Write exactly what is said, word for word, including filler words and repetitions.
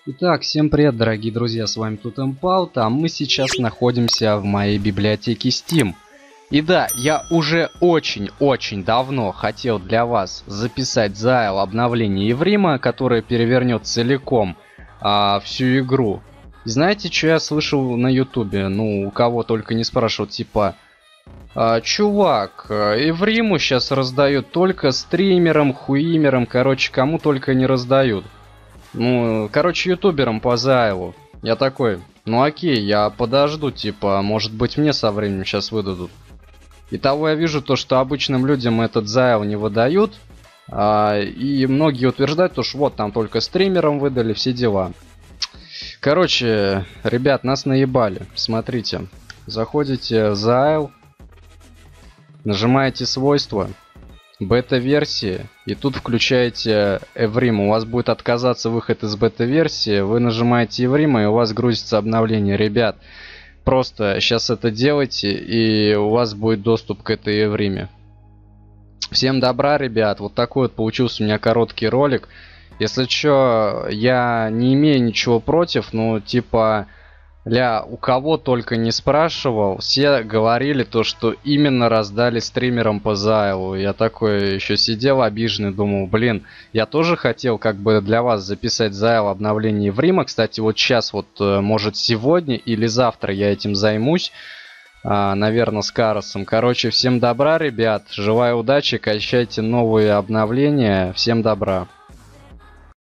Итак, всем привет, дорогие друзья, с вами тут Импаут, а мы сейчас находимся в моей библиотеке Steam. И да, я уже очень-очень давно хотел для вас записать зайл обновление Еврима, которое перевернет целиком а, всю игру. И знаете, что я слышал на ютубе? Ну, у кого только не спрашивал, типа... А, чувак, Евриму сейчас раздают только стримерам, хуимерам, короче, кому только не раздают. Ну, короче, ютуберам по зайлу. Я такой, ну окей, я подожду, типа, может быть мне со временем сейчас выдадут. Итого я вижу то, что обычным людям этот зайл не выдают. А, и многие утверждают, то, что вот там только стримерам выдали, все дела. Короче, ребят, нас наебали. Смотрите, заходите в зайл, нажимаете свойства, бета-версии, и тут включаете Еврим. У вас будет отказаться выход из бета-версии, вы нажимаете Еврим, и у вас грузится обновление. Ребят, просто сейчас это делайте, и у вас будет доступ к этой Евриме. Всем добра, ребят, вот такой вот получился у меня короткий ролик. Если что, я не имею ничего против, ну типа... Ля, у кого только не спрашивал, все говорили то, что именно раздали стримерам по зайлу. Я такой еще сидел обиженный, думал, блин, я тоже хотел как бы для вас записать зайл обновление Еврима. Кстати, вот сейчас вот, может сегодня или завтра я этим займусь, а, наверное, с Каросом. Короче, всем добра, ребят, желаю удачи, качайте новые обновления, всем добра.